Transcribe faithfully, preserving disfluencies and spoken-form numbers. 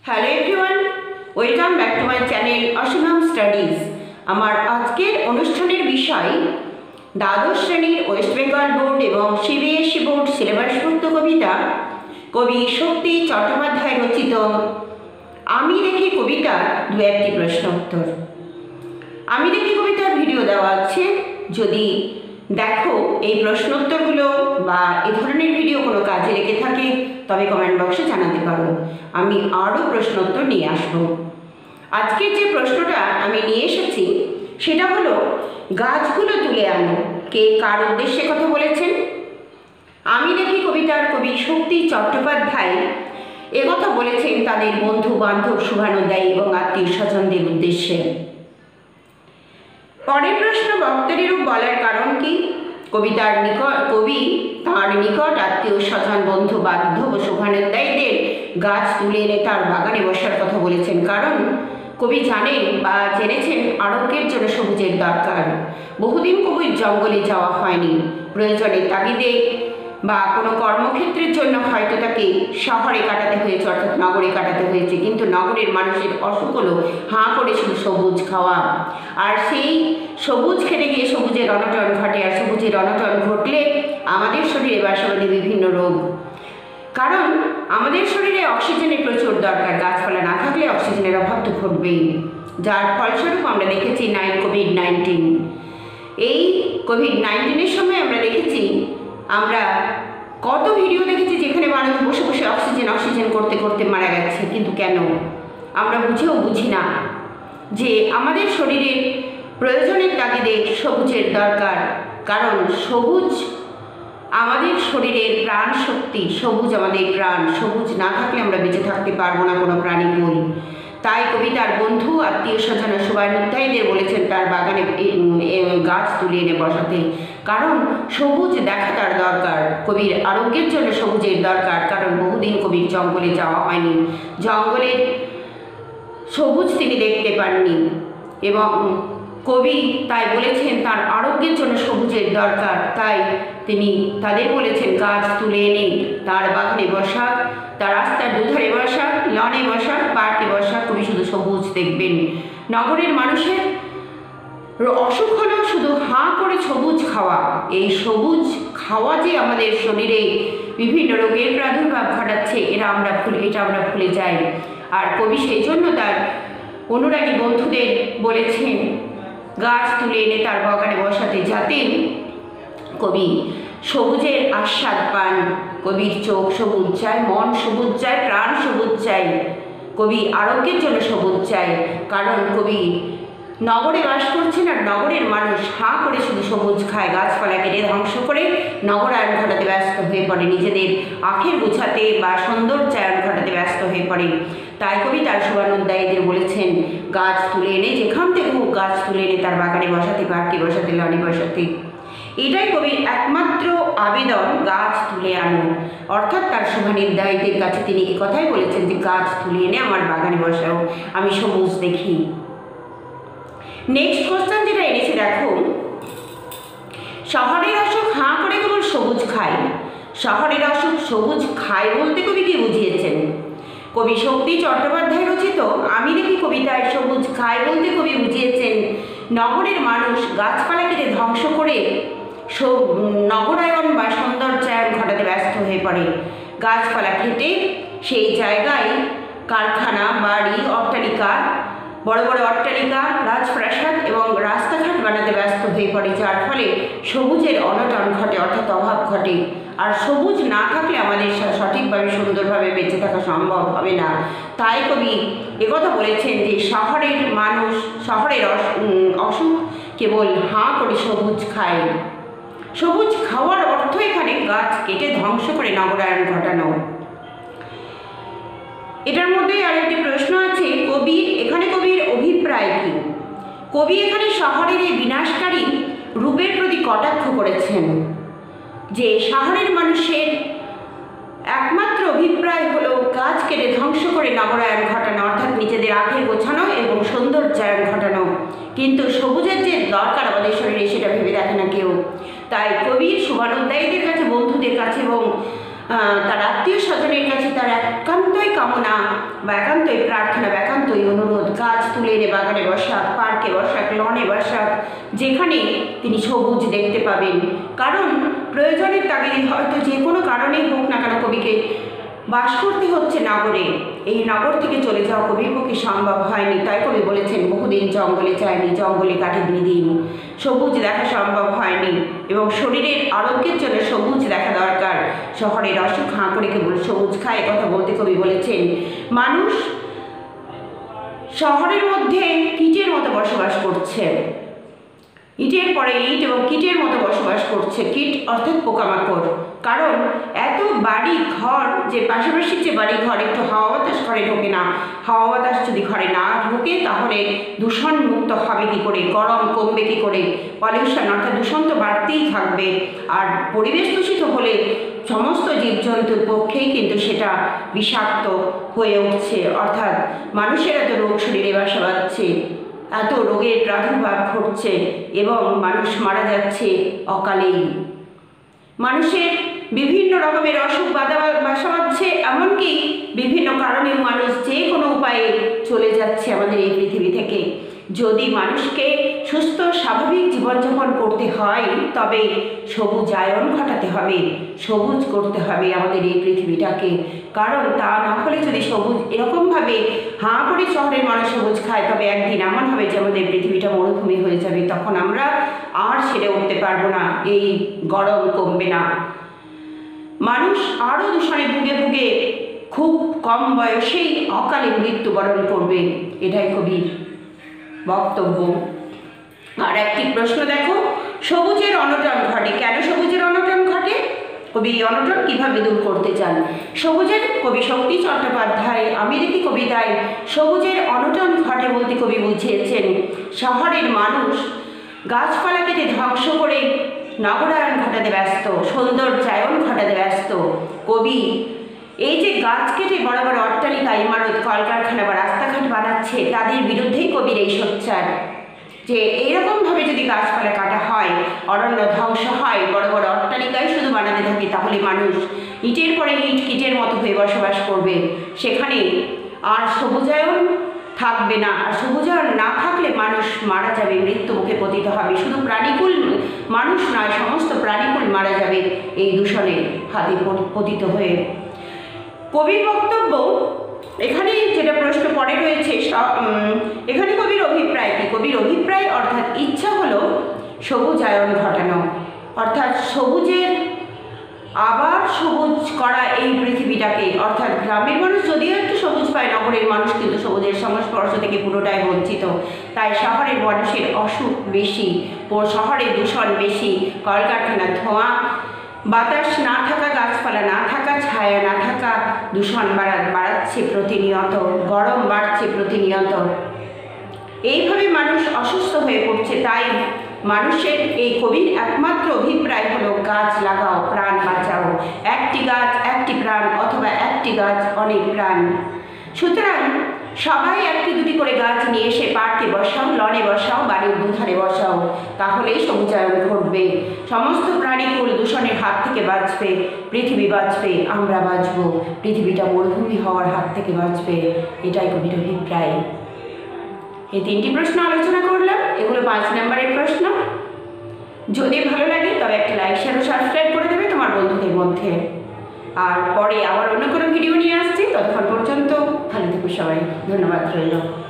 Hello everyone, welcome back to my channel Asim studies. আমার আজকের অনুষ্ঠানের বিষয় দ্বাদশ শ্রেণীর ওয়েস্ট বেঙ্গল বোর্ড এবং সিবিএসই বোর্ড সিলেবাসভুক্ত কবিতা কবি শক্তি চট্টোপাধ্যায় রচিত আমি দেখি কবিতার দু একটি প্রশ্ন উত্তর। আমি দেখি কবিতার ভিডিও দেওয়া আছে, যদি দেখো এই প্রশ্নোত্তরগুলো বা এ ধরনের ভিডিও কোনো কাজে লেগে থাকে তবে কমেন্ট বক্সে জানাতে পারো, আমি আরও প্রশ্নোত্তর নিয়ে আসব। আজকের যে প্রশ্নটা আমি নিয়ে এসেছি সেটা হলো গাছগুলো তুলে আনো। কে কার উদ্দেশ্যে কথা বলেছেন? আমি দেখি কবিতার কবি শক্তি চট্টোপাধ্যায় একথা বলেছেন তাদের বন্ধু বান্ধব শুভানুধ্যায়ী এবং আত্মীয় স্বজনদের উদ্দেশ্যে। পরের প্রশ্ন, বক্তারূপ বলার কারণ কি? কবিতার নিকট কবি তাঁর নিকট আত্মীয় স্বজন বন্ধু বান্ধব ও শুভানুধ্যায়ীদের গাছ তুলে এনে তার বাগানে বসার কথা বলেছেন, কারণ কবি জানেন বা জেনেছেন আরোগ্যের জন্য সবুজের দরকার। বহুদিন কবির জঙ্গলে যাওয়া হয়নি, প্রয়োজনের তাগিদে বা কোনো কর্মক্ষেত্রের জন্য হয়তো তাকে শহরে কাটাতে হয়েছে, অর্থাৎ নগরে কাটাতে হয়েছে, কিন্তু নগরের মানুষের অসুখ হলো হাঁ করে শুধু সবুজ খাওয়া, আর সেই সবুজ খেতে গিয়ে সবুজের অনটন ঘটে, আর সবুজের অনটন ঘটলে আমাদের শরীরে বাসা বাঁধে বিভিন্ন রোগ, কারণ আমাদের শরীরে অক্সিজেনের প্রচুর দরকার। গাছপালা না থাকলে অক্সিজেনের অভাব তো ঘটবেই, যার ফলস্বরূপ আমরা দেখেছি নাইন কোভিড নাইন্টিন এই কোভিড নাইন্টিনের সময় আমরা দেখেছি, আমরা কত ভিডিও দেখেছি যেখানে মানুষ বসে বসে অক্সিজেন অক্সিজেন করতে করতে মারা গেছে। কিন্তু কেন? আমরা বুঝেও বুঝি না যে আমাদের শরীরের প্রয়োজনের তাগিদে সবুজের দরকার, কারণ সবুজ আমাদের শরীরের প্রাণ শক্তি, সবুজ আমাদের প্রাণ। সবুজ না থাকলে আমরা বেঁচে থাকতে পারবো না কোনো প্রাণীকুল। তাই কবি তার বন্ধু আত্মীয় স্বজন শুভানুধ্যায়ীদের বলেছেন তার বাগানে গাছ তুলে এনে বসাতে, কারণ সবুজ দেখা তার দরকার। কবির আরোগ্যের জন্য সবুজের দরকার, কারণ বহুদিন কবির জঙ্গলে যাওয়া হয়নি, জঙ্গলের সবুজ তিনি দেখতে পাননি, এবং কবি তাই বলেছেন তার আরোগ্যের জন্য সবুজের দরকার। তাই তিনি তাদের বলেছেন গাছ তুলে এনে তার বাগানে বসাক, তার রাস্তার দুধারে বসাক, লনে বসাক, পার্কে বসাক, কবি শুধু সবুজ দেখবেন। নগরের মানুষের অসুখ হলো শুধু হাঁ করে সবুজ খাওয়া। এই সবুজ খাওয়া যে আমাদের শরীরে বিভিন্ন রোগের প্রাদুর্ভাব ঘটাচ্ছে, এরা আমরা ভুলে এটা আমরা ভুলে যাই। আর কবি সেই জন্য তার অনুরাগী বন্ধুদের বলেছেন গাছ তুলে এনে তার বাগানে বসাতে, যাতে কবি সবুজের আস্বাদ পান। কবির চোখ সবুজ চায়, মন সবুজ চায়, প্রাণ সবুজ চায়, কবি আরোগ্যের জন্য সবুজ চায়, কারণ কবি নগরে বাস করছেন, আর নগরের মানুষ হাঁ করে শুধু সবুজ খায়, গাছপালা কেটে ধ্বংস করে নগরায়ন ঘটাতে ব্যস্ত হয়ে পড়ে, নিজেদের আখের গুছাতে বা সৌন্দর্যায়ন ঘটাতে ব্যস্ত হয়ে পড়ে। তাই কবি তার শুভানুধ্যায়ীদের বলেছেন গাছ তুলে এনে যেখান থেকে হোক গাছ তুলে এনে তার বাগানে বসাতে, পার্কে বসাতে, লনে বসাতে। এটাই কবির একমাত্র আবেদন, গাছ তুলে আনো। অর্থাৎ তার শুভানুধ্যায়ীদের কাছে তিনি একথাই বলেছেন যে গাছ তুলে এনে আমার বাগানে বসাও, আমি সবুজ দেখি। নেক্সট কোশ্চেন যেটা এনেছে দেখো, শহরের অসুখ হাঁ করে কেবল সবুজ খায়। শহরের অসুখ সবুজ খায় বলতে কবি কি বুঝিয়েছেন? কবি শক্তি চট্টোপাধ্যায় রচিত আমি দেখি কবিতায় সবুজ খায় বলতে কবি বুঝিয়েছেন নগরের মানুষ গাছপালা কেটে ধ্বংস করে নগরায়ন বা সৌন্দর্যায়ন ঘটাতে ব্যস্ত হয়ে পড়ে। গাছপালা কেটে সেই জায়গায় কারখানা, বাড়ি, অট্টালিকা, বড় বড় অট্টালিকা, রাজপ্রাসাদ এবং রাস্তাঘাট বানাতে ব্যস্ত হয়ে পড়ে, যার ফলে সবুজের অনটন ঘটে, অর্থাৎ অভাব ঘটে। আর সবুজ না থাকলে আমাদের সঠিকভাবে সুন্দরভাবে বেঁচে থাকা সম্ভব হবে না। তাই কবি একথা বলেছেন যে শহরের মানুষ, শহরের অসুখ কেবল হাঁ করে সবুজ খায়। সবুজ খাওয়ার অর্থ এখানে গাছ কেটে ধ্বংস করে নগরায়ন ঘটানো। এটার মধ্যে আরেকটি প্রশ্ন আছে, কবির এখানে কবির অভিপ্রায় কি? কবি এখানে শহরের এই বিনাশকারী রূপের প্রতি কটাক্ষ করেছেন, যে শহরের মানুষের একমাত্র অভিপ্রায় হলো গাছ কেটে ধ্বংস করে নগরায়ন ঘটানো, অর্থাৎ নিজেদের আখের গোছানো এবং সৌন্দর্যায়ন ঘটানো, কিন্তু সবুজের যে দরকার আমাদের শরীরে সেটা ভেবে দেখে না কেউ। তাই কবির শুভানুধ্যায়ীদের কাছে, বন্ধুদের কাছে এবং তার আত্মীয় স্বজনের কাছে তার একান্তই কামনা বা একান্তই প্রার্থনা বা একান্তই অনুরোধ, গাছ তুলে এনে বাগানে বসাক, পার্কে বসাক, লনে বসাক, যেখানে তিনি সবুজ দেখতে পাবেন। কারণ প্রয়োজনের তাগিদে হয়তো যে কোনো কারণেই হোক না কেন কবিকে বাস করতে হচ্ছে নগরে। এই নগর থেকে চলে যাওয়া কবির পক্ষে সম্ভব হয়নি, তাই কবি বলেছেন বহুদিন জঙ্গলে যায়নি, জঙ্গলে কাটেনি দিন। সবুজ দেখা সম্ভব হয়নি এবং শরীরের আরোগ্যের জন্য সবুজ দেখা দরকার। শহরের অসুখ হাঁ করে কেবল সবুজ খায়, কথা বলতে কবি বলেছেন মানুষ শহরের মধ্যে কীটের মতো বসবাস করছে, ইটের পরে ইট এবং কীটের মতো বসবাস করছে। কীট অর্থাৎ পোকামাকড়। কারণ এত বাড়ি ঘর, যে পাশাপাশি যে বাড়ি ঘর, একটু হাওয়া বাতাস ঘরে ঢোকে না। হাওয়া বাতাস যদি ঘরে না ঢোকে তাহলে দূষণ মুক্ত হবে কী করে, গরম কমবে কী করে, পলিউশন অর্থাৎ দূষণ তো বাড়তেই থাকবে। আর পরিবেশ দূষিত হলে সমস্ত জীবজন্তুর পক্ষেই কিন্তু সেটা বিষাক্ত হয়ে উঠছে, অর্থাৎ মানুষের এত রোগ শরীরে বাসা বাঁধছে, এত রোগের প্রাদুর্ভাব ঘটছে এবং মানুষ মারা যাচ্ছে অকালেই। মানুষের বিভিন্ন রকমের অসুখ বাধা বাসা বাঁধছে, এমনকি বিভিন্ন কারণে মানুষ যে কোনো উপায়ে চলে যাচ্ছে আমাদের এই পৃথিবী থেকে। যদি মানুষকে সুস্থ স্বাভাবিক জীবনযাপন করতে হয় তবে সবুজায়ন ঘটাতে হবে, সবুজ করতে হবে আমাদের এই পৃথিবীটাকে। কারণ তা না হলে যদি সবুজ এরকমভাবে হাঁ করে শহরের মানুষ সবুজ খায় তবে একদিন এমন হবে যে আমাদের পৃথিবীটা মরুভূমি হয়ে যাবে, তখন আমরা আর সেরে উঠতে পারবো না, এই গরম কমবে না, মানুষ আরও দূষণে ভুগে ভুগে খুব কম বয়সেই অকালে মৃত্যুবরণ করবে। এটাই কবির বক্তব্য। আর একটি প্রশ্ন দেখো, সবুজের অনটন ঘটে, কেন সবুজের অনটন ঘটে? কবি অনটন কিভাবে দূর করতে চান? সবুজের কবি শক্তি চট্টোপাধ্যায় আমি দেখি কবিতায় সবুজের অনটন ঘটে বলতে কবি বুঝিয়েছেন শহরের মানুষ গাছপালা কেটে ধ্বংস করে নগরায়ন ঘটাতে ব্যস্ত, সৌন্দর্যায়ন ঘটাতে ব্যস্ত। কবি এই যে গাছ কেটে বড় বড় অট্টালিকা, ইমারত, কলকারখানা বা রাস্তাঘাট বানাচ্ছে তাদের বিরুদ্ধেই কবির এই সোচ্চার, যে এইরকমভাবে যদি গাছপালা কাটা হয়, অরণ্য ধ্বংস হয়, বড় বড় অট্টালিকায় শুধু বানাতে থাকে, তাহলে মানুষ ইটের পরে ইট কীটের মতো হয়ে বসবাস করবে, সেখানে আর সবুজায়ন থাকবে না। আর সবুজায়ন না থাকলে মানুষ মারা যাবে, মৃত্যুমুখে পতিত হবে। শুধু প্রাণীকুল মানুষ নয়, সমস্ত প্রাণীকুল মারা যাবে এই দূষণের হাতে পতিত হয়ে। কবির বক্তব্য এখানে যেটা প্রশ্ন পড়ে রয়েছে, এখানে কবির অভিপ্রায় কি? কবির অভিপ্রায় অর্থাৎ ইচ্ছা হলো সবুজায়ন ঘটানো, অর্থাৎ সবুজের আবার সবুজ করা এই পৃথিবীটাকে। অর্থাৎ গ্রামের মানুষ যদিও একটু সবুজ পায়, নগরের মানুষ কিন্তু সবুজের সংস্পর্শ থেকে পুরোটাই বঞ্চিত। তাই শহরের মানুষের অসুখ বেশি, শহরে দূষণ বেশি, কলকারখানার ধোঁয়া, বাতাস না থাকা, গাছপালা না থাকা, ছায়া না থাকা, দূষণ বাড়া বাড়াচ্ছে প্রতিনিয়ত, গরম বাড়ছে প্রতিনিয়ত। এইভাবে মানুষ অসুস্থ হয়ে পড়ছে। তাই মানুষের এই কবির একমাত্র অভিপ্রায় হলো গাছ লাগাও, প্রাণ বাঁচাও। একটি গাছ একটি প্রাণ, অথবা একটি গাছ অনেক প্রাণ। সুতরাং সবাই একটি দুটি করে গাছ নিয়ে এসে পার্কে বসাও, লনে বসাও, বাড়ির দুধারে বসাও, তাহলেই সবুজায়ন ঘটবে। সমস্ত প্রাণীকুল দূষণের হাত থেকে বাঁচবে, পৃথিবী বাঁচবে, আমরা বাঁচব, পৃথিবীটা মরুভূমি হওয়ার হাত থেকে বাঁচবে। এটাই কবির অভিপ্রায়। এই তিনটি প্রশ্ন আলোচনা করলাম, এগুলো পাঁচ নম্বরের প্রশ্ন। যদি ভালো লাগে তবে একটা লাইক, শেয়ার ও সাবস্ক্রাইব করে দেবে তোমার বন্ধুদের মধ্যে। আর পরে আবার অন্য কোনো ভিডিও নিয়ে আসছি, ততক্ষণ পর্যন্ত ভালো থেকো সবাই, ধন্যবাদ রইল।